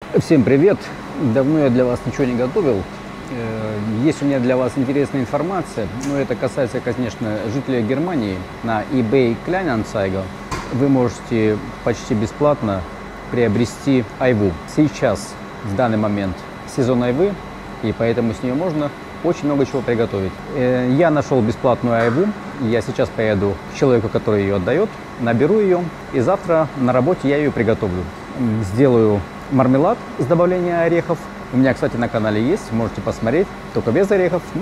Всем привет! Давно я для вас ничего не готовил. Есть у меня для вас интересная информация, но это касается, конечно, жителей Германии. На eBay Kleinanzeiger вы можете почти бесплатно приобрести айву. Сейчас, в данный момент, сезон айвы, и поэтому с нее можно очень много чего приготовить. Я нашел бесплатную айву. Я сейчас поеду к человеку, который ее отдает, наберу ее, и завтра на работе я ее приготовлю. Сделаю мармелад с добавлением орехов. У меня, кстати, на канале есть, можете посмотреть, только без орехов. Ну,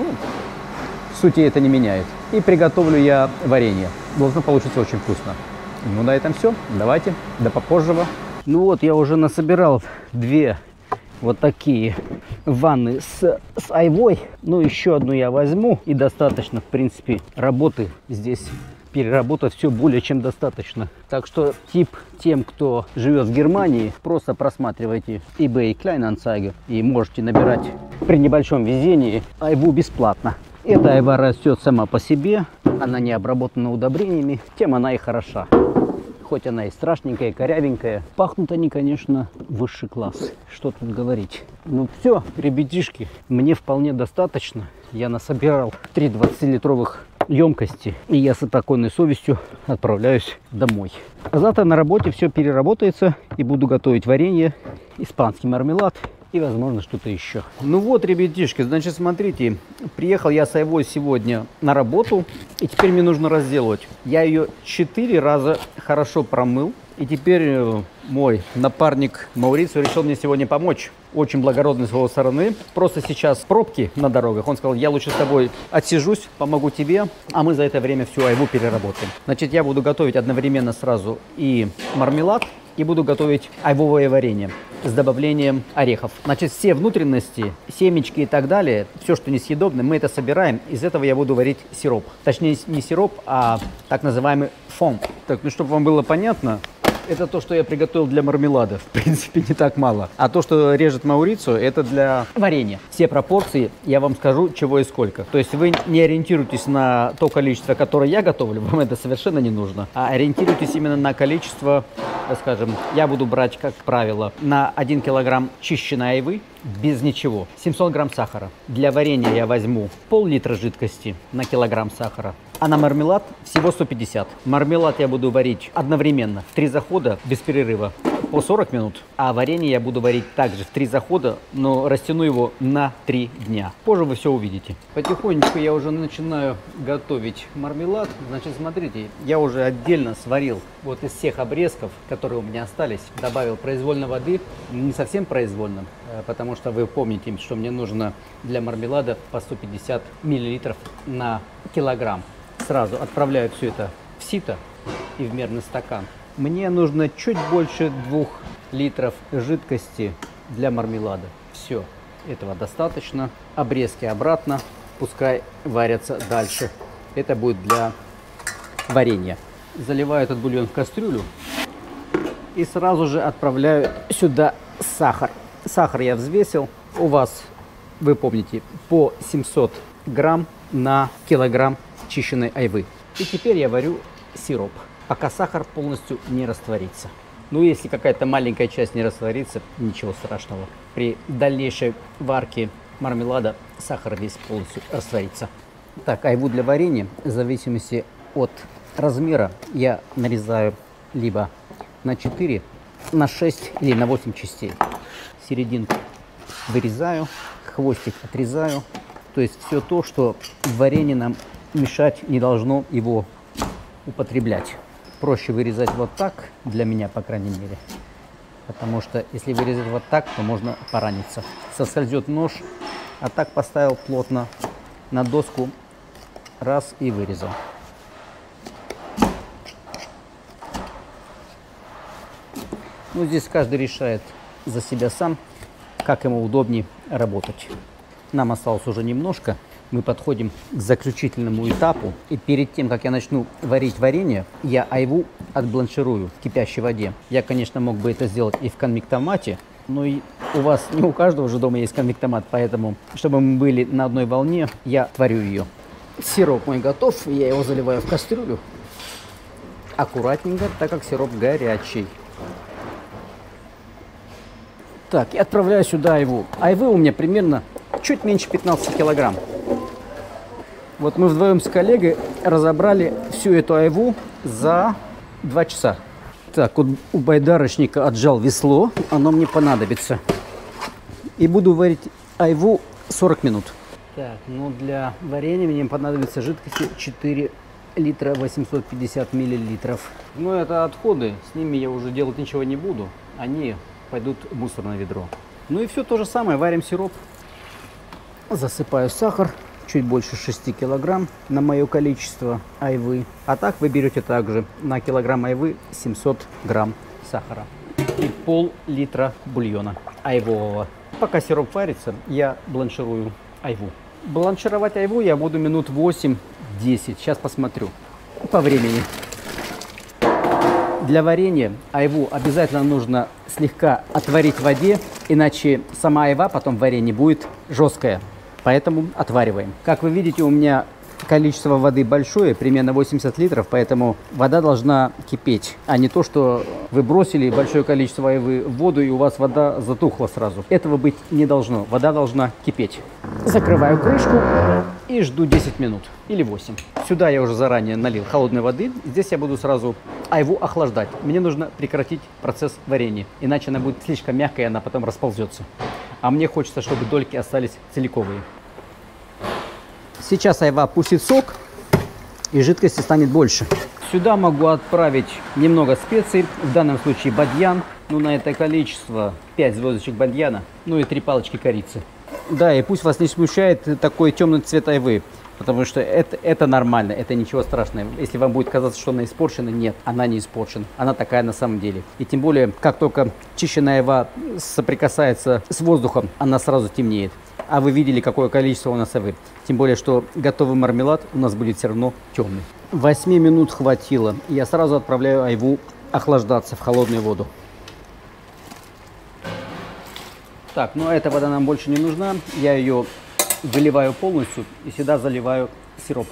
в сути это не меняет. И приготовлю я варенье. Должно получиться очень вкусно. Ну, на этом все. Давайте, до попозжего. Ну вот, я уже насобирал две вот такие ванны с айвой. Ну, еще одну я возьму. И достаточно, в принципе, работы здесь. Переработать все более чем достаточно. Так что тем, кто живет в Германии, просто просматривайте eBay Kleinanzeiger и можете набирать при небольшом везении айву бесплатно. Эта айва растет сама по себе, она не обработана удобрениями, тем она и хороша. Хоть она и страшненькая, и корявенькая. Пахнут они, конечно, высший класс. Что тут говорить. Ну все, ребятишки, мне вполне достаточно. Я насобирал 3 20-литровых емкости. И я с спокойной совестью отправляюсь домой. А завтра на работе все переработается. И буду готовить варенье, испанский мармелад и, возможно, что-то еще. Ну вот, ребятишки, значит, смотрите. Приехал я с айвой сегодня на работу. И теперь мне нужно разделывать. Я ее 4 раза хорошо промыл. И теперь мой напарник Маурицио решил мне сегодня помочь. Очень благородный с его стороны. Просто сейчас пробки на дорогах. Он сказал, я лучше с тобой отсижусь, помогу тебе, а мы за это время всю айву переработаем. Значит, я буду готовить одновременно сразу и мармелад, и буду готовить айвовое варенье с добавлением орехов. Значит, все внутренности, семечки и так далее, все, что несъедобное, мы это собираем. Из этого я буду варить сироп. Точнее, не сироп, а так называемый фон. Так, ну, чтобы вам было понятно, это то, что я приготовил для мармелада. В принципе, не так мало. А то, что режет Маурицио, это для варенья. Все пропорции я вам скажу, чего и сколько. То есть вы не ориентируйтесь на то количество, которое я готовлю, вам это совершенно не нужно. А ориентируйтесь именно на количество, скажем, я буду брать, как правило, на 1 килограмм чищенной айвы, без ничего, 700 грамм сахара. Для варенья я возьму пол-литра жидкости на килограмм сахара. А на мармелад всего 150. Мармелад я буду варить одновременно, в 3 захода, без перерыва, по 40 минут. А варенье я буду варить также в 3 захода, но растяну его на 3 дня. Позже вы все увидите. Потихонечку я уже начинаю готовить мармелад. Значит, смотрите, я уже отдельно сварил вот из всех обрезков, которые у меня остались, добавил произвольно воды. Не совсем произвольно, потому что вы помните, что мне нужно для мармелада по 150 миллилитров на килограмм. Сразу отправляю все это в сито и в мерный стакан. Мне нужно чуть больше 2 литров жидкости для мармелада. Все, этого достаточно. Обрезки обратно, пускай варятся дальше. Это будет для варенья. Заливаю этот бульон в кастрюлю и сразу же отправляю сюда сахар. Сахар я взвесил. У вас, вы помните, по 700 грамм на килограмм чищенной айвы. И теперь я варю сироп, пока сахар полностью не растворится. Ну, если какая-то маленькая часть не растворится, ничего страшного. При дальнейшей варке мармелада сахар весь полностью растворится. Так, айву для варенья, в зависимости от размера, я нарезаю либо на 4, на 6 или на 8 частей. Серединку вырезаю, хвостик отрезаю. То есть все то, что в варенье нам мешать не должно его употреблять. Проще вырезать вот так, для меня, по крайней мере. Потому что если вырезать вот так, то можно пораниться. Соскользет нож, а так поставил плотно на доску, раз и вырезал. Ну, здесь каждый решает за себя сам, как ему удобнее работать. Нам осталось уже немножко. Мы подходим к заключительному этапу. И перед тем, как я начну варить варенье, я айву отбланширую в кипящей воде. Я, конечно, мог бы это сделать и в конвектомате, но и у вас, не у каждого же дома есть конвектомат, поэтому, чтобы мы были на одной волне, я творю ее. Сироп мой готов, я его заливаю в кастрюлю. Аккуратненько, так как сироп горячий. Так, и отправляю сюда айву. Айвы у меня примерно чуть меньше 15 килограмм. Вот мы вдвоем с коллегой разобрали всю эту айву за 2 часа. Так, вот у байдарочника отжал весло, оно мне понадобится. И буду варить айву 40 минут. Так, ну для варенья мне понадобится жидкости 4 литра 850 миллилитров. Ну это отходы, с ними я уже делать ничего не буду. Они пойдут в мусорное ведро. Ну и все то же самое, варим сироп. Засыпаю сахар, чуть больше 6 килограмм на мое количество айвы. А так вы берете также на килограмм айвы 700 грамм сахара и пол-литра бульона айвового. Пока сироп варится, я бланширую айву. Бланшировать айву я буду минут 8-10. Сейчас посмотрю по времени. Для варенья айву обязательно нужно слегка отварить в воде, иначе сама айва потом в варенье будет жесткая. Поэтому отвариваем. Как вы видите, у меня количество воды большое, примерно 80 литров, поэтому вода должна кипеть, а не то, что вы бросили большое количество айвы в воду и у вас вода затухла сразу. Этого быть не должно. Вода должна кипеть. Закрываю крышку и жду 10 минут или 8. Сюда я уже заранее налил холодной воды. Здесь я буду сразу айву охлаждать. Мне нужно прекратить процесс варенья, иначе она будет слишком мягкая, и она потом расползется. А мне хочется, чтобы дольки остались целиковые. Сейчас айва пустит сок, и жидкости станет больше. Сюда могу отправить немного специй, в данном случае бадьян. Ну, на это количество 5 звездочек бадьяна, ну и 3 палочки корицы. Да, и пусть вас не смущает такой темный цвет айвы, потому что это нормально, это ничего страшного. Если вам будет казаться, что она испорчена, нет, она не испорчена, она такая на самом деле. И тем более, как только чищенная айва соприкасается с воздухом, она сразу темнеет. А вы видели, какое количество у нас айвы. Тем более, что готовый мармелад у нас будет все равно темный. 8 минут хватило. Я сразу отправляю айву охлаждаться в холодную воду. Так, ну эта вода нам больше не нужна. Я ее выливаю полностью и сюда заливаю сироп.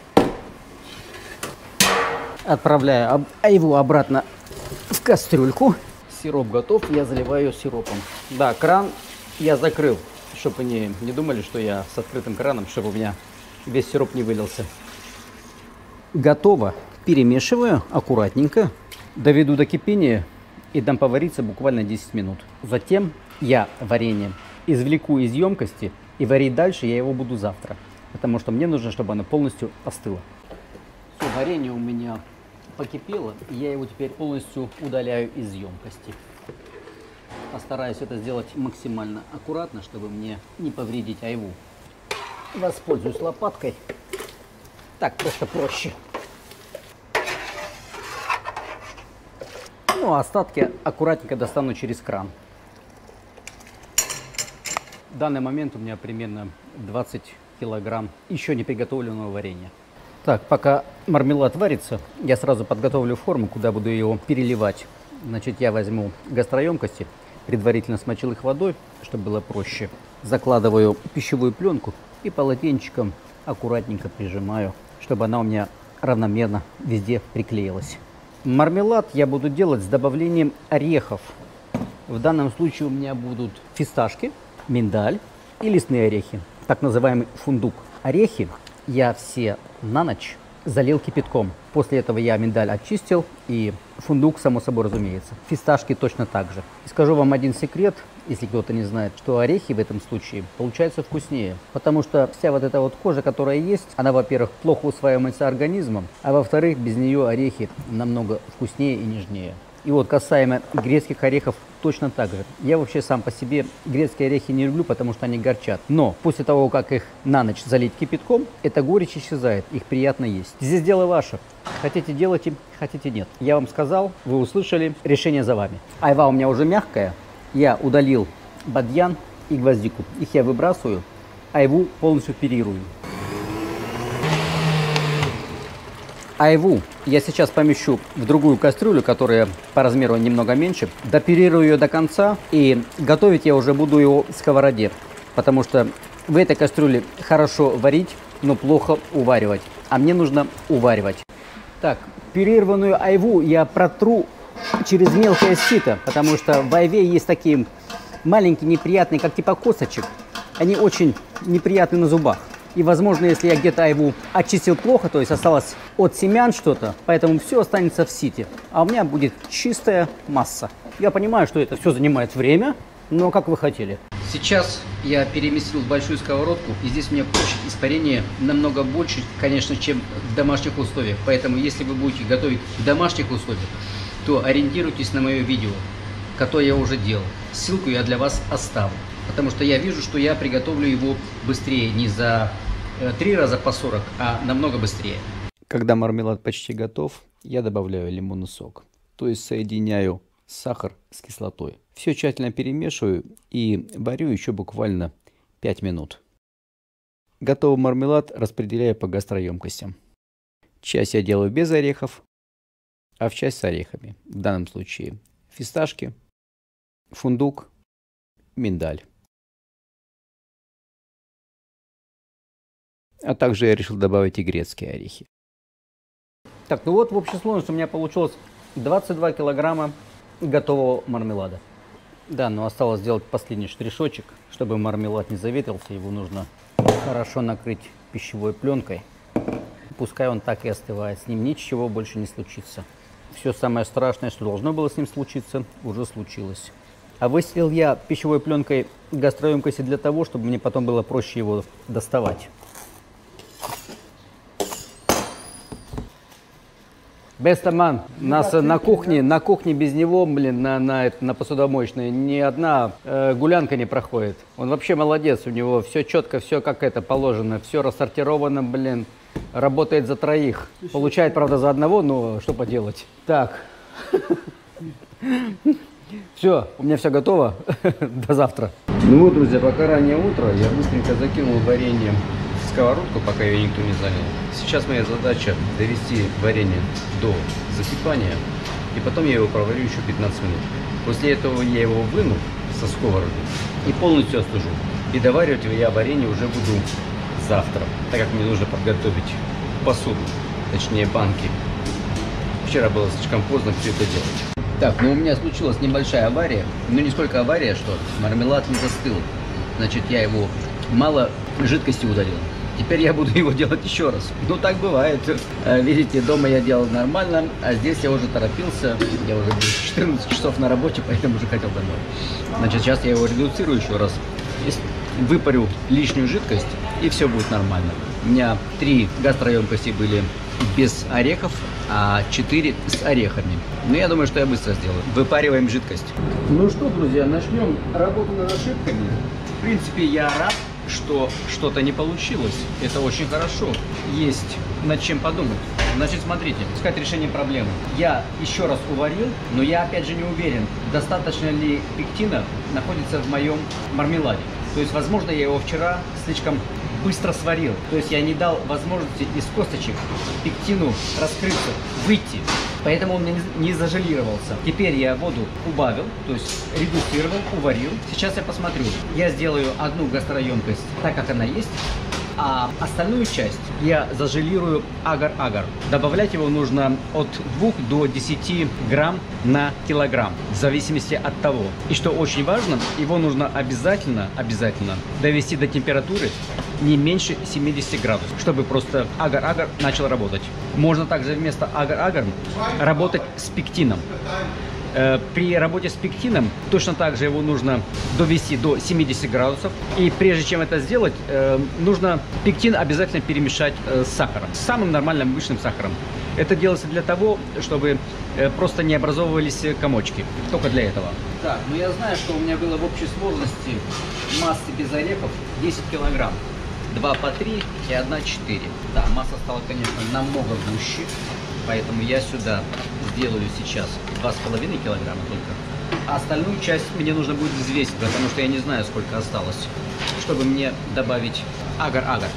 Отправляю айву обратно в кастрюльку. Сироп готов, я заливаю сиропом. Да, кран я закрыл, чтобы не думали, что я с открытым краном, чтобы у меня весь сироп не вылился. Готово. Перемешиваю аккуратненько, доведу до кипения и дам повариться буквально 10 минут. Затем я варенье извлеку из емкости и варить дальше я его буду завтра, потому что мне нужно, чтобы оно полностью остыло. Все, варенье у меня покипело, и я его теперь полностью удаляю из емкости. Постараюсь это сделать максимально аккуратно, чтобы мне не повредить айву. Воспользуюсь лопаткой. Так просто проще. Ну, а остатки аккуратненько достану через кран. В данный момент у меня примерно 20 килограмм еще не приготовленного варенья. Так, пока мармелад варится, я сразу подготовлю форму, куда буду его переливать. Значит, я возьму гастроемкости, предварительно смочил их водой, чтобы было проще. Закладываю пищевую пленку и полотенчиком аккуратненько прижимаю, чтобы она у меня равномерно везде приклеилась. Мармелад я буду делать с добавлением орехов. В данном случае у меня будут фисташки, миндаль и лесные орехи, так называемый фундук. Орехи я все на ночь залил кипятком. После этого я миндаль очистил и фундук, само собой разумеется. Фисташки точно так же. И скажу вам один секрет, если кто-то не знает, что орехи в этом случае получаются вкуснее. Потому что вся вот эта вот кожа, которая есть, она, во-первых, плохо усваивается организмом, а во-вторых, без нее орехи намного вкуснее и нежнее. И вот касаемо грецких орехов точно так же. Я вообще сам по себе грецкие орехи не люблю, потому что они горчат. Но после того, как их на ночь залить кипятком, эта горечь исчезает, их приятно есть. Здесь дело ваше. Хотите делайте, хотите нет. Я вам сказал, вы услышали, решение за вами. Айва у меня уже мягкая. Я удалил бадьян и гвоздику. Их я выбрасываю, айву полностью пюрирую. Айву я сейчас помещу в другую кастрюлю, которая по размеру немного меньше. Допюрирую ее до конца и готовить я уже буду ее в сковороде. Потому что в этой кастрюле хорошо варить, но плохо уваривать. А мне нужно уваривать. Так, пюрированную айву я протру через мелкое сито, потому что в айве есть такие маленькие, неприятные, как типа косточек. Они очень неприятны на зубах. И, возможно, если я где-то его очистил плохо, то есть осталось от семян что-то, поэтому все останется в сите. А у меня будет чистая масса. Я понимаю, что это все занимает время, но как вы хотели. Сейчас я переместил в большую сковородку, и здесь у меня площадь испарения намного больше, конечно, чем в домашних условиях. Поэтому, если вы будете готовить в домашних условиях, то ориентируйтесь на мое видео, которое я уже делал. Ссылку я для вас оставлю, потому что я вижу, что я приготовлю его быстрее, не за 3 раза по 40, а намного быстрее. Когда мармелад почти готов, я добавляю лимонный сок, то есть соединяю сахар с кислотой. Все тщательно перемешиваю и варю еще буквально 5 минут. Готовый мармелад распределяю по гастроемкостям. Часть я делаю без орехов, а в часть с орехами. В данном случае фисташки, фундук, миндаль. А также я решил добавить и грецкие орехи. Так, ну вот в общей сложности у меня получилось 22 килограмма готового мармелада. Да, но осталось сделать последний штришочек. Чтобы мармелад не заветрился, его нужно хорошо накрыть пищевой пленкой. Пускай он так и остывает, с ним ничего больше не случится. Все самое страшное, что должно было с ним случиться, уже случилось. А выстелил я пищевой пленкой гастроемкости для того, чтобы мне потом было проще его доставать. Бестаман, нас на кухне без него, блин, на посудомоечной ни одна гулянка не проходит. Он вообще молодец, у него все четко, все как это положено, все рассортировано, блин, работает за троих. Получает, правда, за одного, но что поделать. Так, все, у меня все готово, до завтра. Ну вот, друзья, пока раннее утро, я быстренько закинул варенье в сковородку, пока ее никто не залил. Сейчас моя задача довести варенье до закипания, и потом я его проварю еще 15 минут. После этого я его выну со сковороды и полностью остужу. И доваривать я варенье уже буду завтра, так как мне нужно подготовить посуду, точнее банки. Вчера было слишком поздно все это делать. Так, ну у меня случилась небольшая авария, но не сколько авария, что мармелад не застыл. Значит, я его мало жидкости удалил. Теперь я буду его делать еще раз. Ну, так бывает. Видите, дома я делал нормально, а здесь я уже торопился. Я уже был 14 часов на работе, поэтому уже хотел домой. Значит, сейчас я его редуцирую еще раз. Выпарю лишнюю жидкость, и все будет нормально. У меня 3 гастроемкости были без орехов, а 4 с орехами. Но я думаю, что я быстро сделаю. Выпариваем жидкость. Ну что, друзья, начнем работу над ошибками. В принципе, я рад, что что-то не получилось. Это очень хорошо. Есть над чем подумать. Значит, смотрите, искать решение проблемы. Я еще раз уварил, но я опять же не уверен, достаточно ли пектина находится в моем мармеладе. То есть, возможно, я его вчера слишком быстро сварил. То есть я не дал возможности из косточек пектину раскрыться, выйти. Поэтому он не зажелировался. Теперь я воду убавил, то есть редуцировал, уварил. Сейчас я посмотрю. Я сделаю одну гастроемкость так, как она есть, а остальную часть я зажелирую агар-агар. Добавлять его нужно от 2 до 10 грамм на килограмм, в зависимости от того. И что очень важно, его нужно обязательно довести до температуры не меньше 70 градусов, чтобы просто агар-агар начал работать. Можно также вместо агар-агар работать с пектином. При работе с пектином точно так же его нужно довести до 70 градусов. И прежде чем это сделать, нужно пектин обязательно перемешать с сахаром, с самым нормальным обычным сахаром. Это делается для того, чтобы просто не образовывались комочки. Только для этого. Так, ну я знаю, что у меня было в общей сложности массы без орехов 10 килограмм. 2 по 3 и 1 4. Да, масса стала, конечно, намного гуще. Поэтому я сюда сделаю сейчас 2,5 килограмма только. А остальную часть мне нужно будет взвесить, потому что я не знаю, сколько осталось, чтобы мне добавить агар-агар.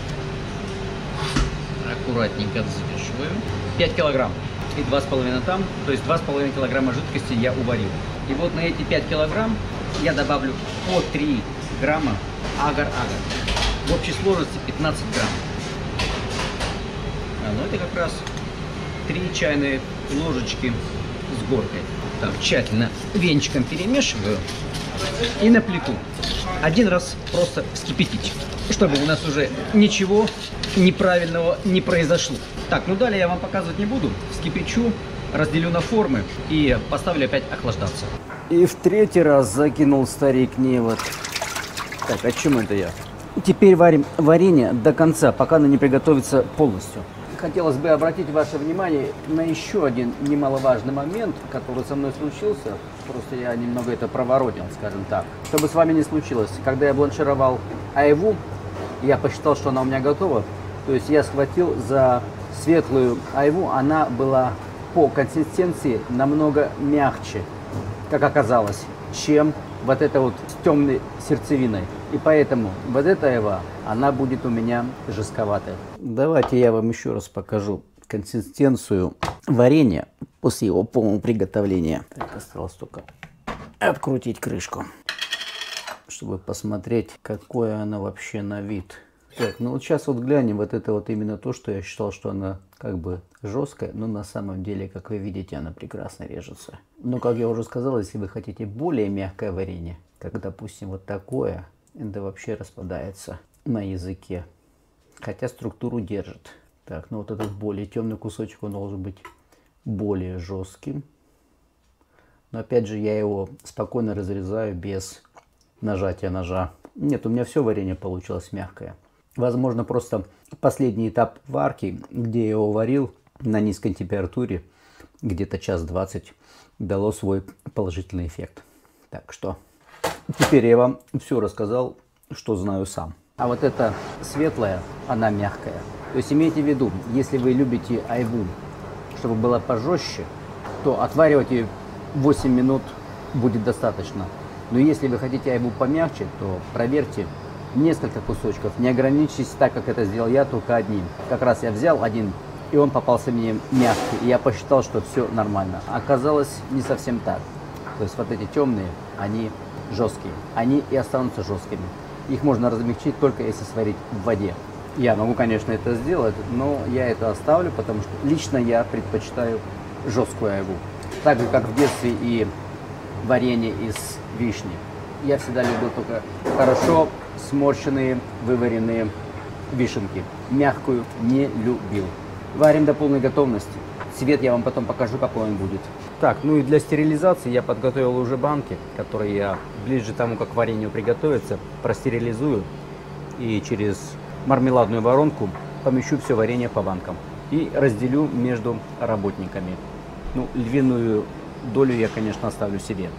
Аккуратненько взвешиваю. 5 килограмм и 2,5 там, то есть 2,5 килограмма жидкости я уварил. И вот на эти 5 килограмм я добавлю по 3 грамма агар-агар. В общей сложности 15 грамм. Ну это как раз 3 чайные ложечки с горкой. Так, тщательно венчиком перемешиваю. и на плиту. Один раз просто вскипятить, чтобы у нас уже ничего неправильного не произошло. Так, ну далее я вам показывать не буду. Вскипячу, разделю на формы и поставлю опять охлаждаться. И в третий раз закинул старик невод. Так, о чем это я? Теперь варим варенье до конца, пока оно не приготовится полностью. Хотелось бы обратить ваше внимание на еще один немаловажный момент, который со мной случился. Просто я немного это проворонил, скажем так. Чтобы с вами не случилось, когда я бланшировал айву, я посчитал, что она у меня готова. То есть я схватил за светлую айву, она была по консистенции намного мягче, как оказалось, чем вот эта вот с темной сердцевиной. И поэтому вот эта айва, она будет у меня жестковатая. Давайте я вам еще раз покажу консистенцию варенья после его полного приготовления. Так, осталось только открутить крышку, чтобы посмотреть, какое она вообще на вид. Так, ну вот сейчас вот глянем, вот это вот именно то, что я считал, что она как бы жесткая, но на самом деле, как вы видите, она прекрасно режется. Но, как я уже сказал, если вы хотите более мягкое варенье, как, допустим, вот такое, это вообще распадается на языке, хотя структуру держит. Так, ну вот этот более темный кусочек, он должен быть более жестким. Но опять же, я его спокойно разрезаю без нажатия ножа. Нет, у меня все варенье получилось мягкое. Возможно, просто последний этап варки, где я его варил на низкой температуре, где-то час 20, дало свой положительный эффект. Так что теперь я вам все рассказал, что знаю сам. А вот эта светлая, она мягкая. То есть имейте в виду, если вы любите айву, чтобы была пожестче, то отваривать ее 8 минут будет достаточно. Но если вы хотите айву помягче, то проверьте несколько кусочков. Не ограничьтесь так, как это сделал я, только одним. Как раз я взял один, и он попался мне мягкий. И я посчитал, что все нормально. Оказалось, не совсем так. То есть вот эти темные, они жесткие. Они и останутся жесткими. Их можно размягчить только если сварить в воде. Я могу, конечно, это сделать, но я это оставлю, потому что лично я предпочитаю жесткую айву. Так же, как в детстве и варенье из вишни. Я всегда любил только хорошо сморщенные, вываренные вишенки. Мягкую не любил. Варим до полной готовности. Цвет я вам потом покажу, какой он будет. Так, ну и для стерилизации я подготовил уже банки, которые я ближе к тому, как варенье приготовится, простерилизую и через мармеладную воронку помещу все варенье по банкам и разделю между работниками. Ну, львиную долю я, конечно, оставлю себе.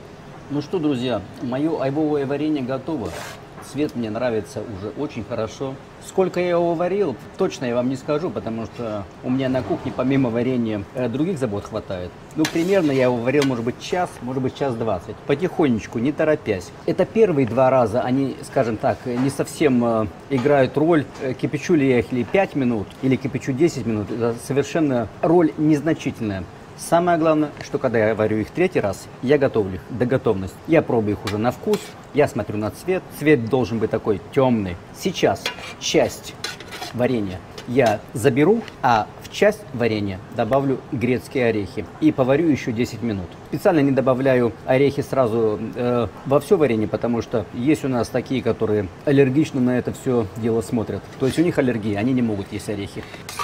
Ну что, друзья, мое айвовое варенье готово. Цвет мне нравится уже очень хорошо. Сколько я его варил, точно я вам не скажу, потому что у меня на кухне помимо варенья других забот хватает. Ну, примерно я его варил, может быть, час 20. Потихонечку, не торопясь. Это первые 2 раза, они, скажем так, не совсем играют роль, кипячу ли я их или 5 минут, или кипячу 10 минут. Это совершенно роль незначительная. Самое главное, что когда я варю их 3-й раз, я готовлю их до готовности. Я пробую их уже на вкус, я смотрю на цвет. Цвет должен быть такой темный. Сейчас часть варенья я заберу, а в часть варенья добавлю грецкие орехи. И поварю еще 10 минут. Специально не добавляю орехи сразу во все варенье, потому что есть у нас такие, которые аллергично на это все дело смотрят. То есть у них аллергия, они не могут есть орехи.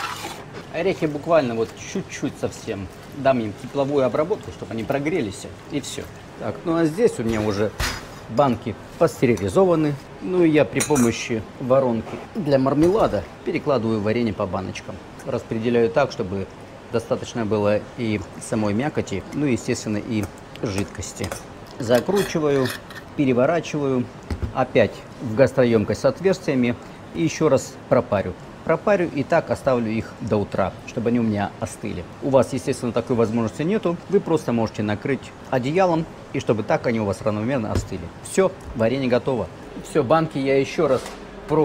Орехи буквально вот чуть-чуть совсем. Дам им тепловую обработку, чтобы они прогрелись, и все. Так, ну а здесь у меня уже банки пастеризованы. Ну и я при помощи воронки для мармелада перекладываю варенье по баночкам. Распределяю так, чтобы достаточно было и самой мякоти, ну и, естественно, и жидкости. Закручиваю, переворачиваю, опять в гастроемкость с отверстиями и еще раз пропарю. Пропарю и так оставлю их до утра, чтобы они у меня остыли. У вас, естественно, такой возможности нету. Вы просто можете накрыть одеялом, и чтобы так они у вас равномерно остыли. Все, варенье готово. Все, банки я еще раз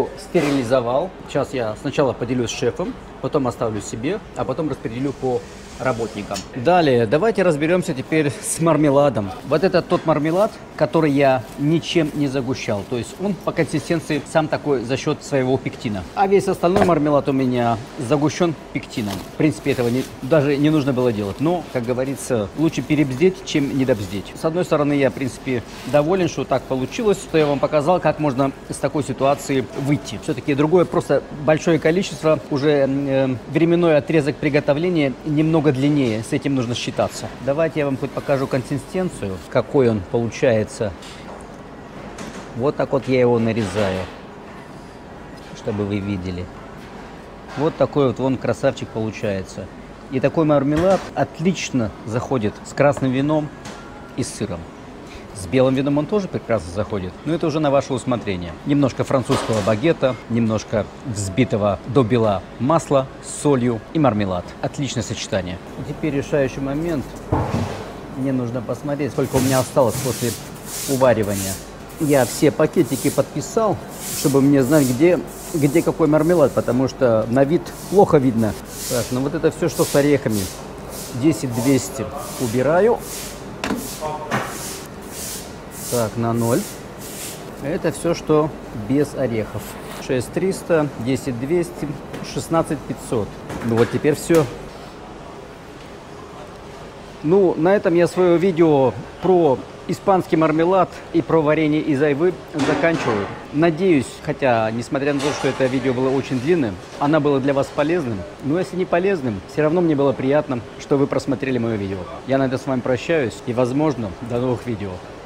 простерилизовал. Сейчас я сначала поделюсь с шефом, потом оставлю себе, а потом распределю по работникам. Далее, давайте разберемся теперь с мармеладом. Вот это тот мармелад, который я ничем не загущал. То есть он по консистенции сам такой за счет своего пектина. А весь остальной мармелад у меня загущен пектином. В принципе, этого даже не нужно было делать. Но, как говорится, лучше перебздеть, чем недобздеть. С одной стороны, я, в принципе, доволен, что так получилось, что я вам показал, как можно из такой ситуации выйти. Все-таки другое просто большое количество, уже временной отрезок приготовления немного длиннее, с этим нужно считаться. Давайте я вам хоть покажу консистенцию, какой он получается. Вот так вот я его нарезаю, чтобы вы видели. Вот такой вот вон красавчик получается. И такой мармелад отлично заходит с красным вином и с сыром. С белым вином он тоже прекрасно заходит, но это уже на ваше усмотрение. Немножко французского багета, немножко взбитого до бела масла с солью и мармелад. Отличное сочетание. И теперь решающий момент. Мне нужно посмотреть, сколько у меня осталось после уваривания. Я все пакетики подписал, чтобы мне знать, где какой мармелад, потому что на вид плохо видно. Так, ну вот это все, что с орехами. 10-200 убираю. Так, на 0. Это все, что без орехов. 6300, 10200, 16500. Ну вот теперь все. Ну, на этом я свое видео про испанский мармелад и про варенье из айвы заканчиваю. Надеюсь, хотя, несмотря на то, что это видео было очень длинным, оно было для вас полезным. Но если не полезным, все равно мне было приятно, что вы просмотрели мое видео. Я на этом с вами прощаюсь и, возможно, до новых видео.